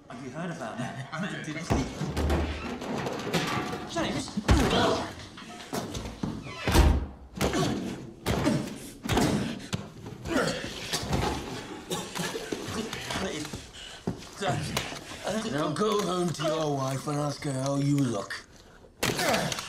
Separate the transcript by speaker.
Speaker 1: Have you heard about that? James?
Speaker 2: Now go home to your wife and ask her how you look.